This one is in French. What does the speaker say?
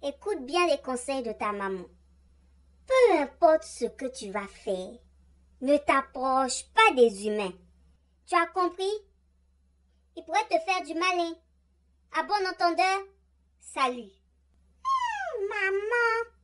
Écoute bien les conseils de ta maman. Peu importe ce que tu vas faire, ne t'approche pas des humains. Tu as compris? Ils pourraient te faire du malin. À bon entendeur, salut. Maman,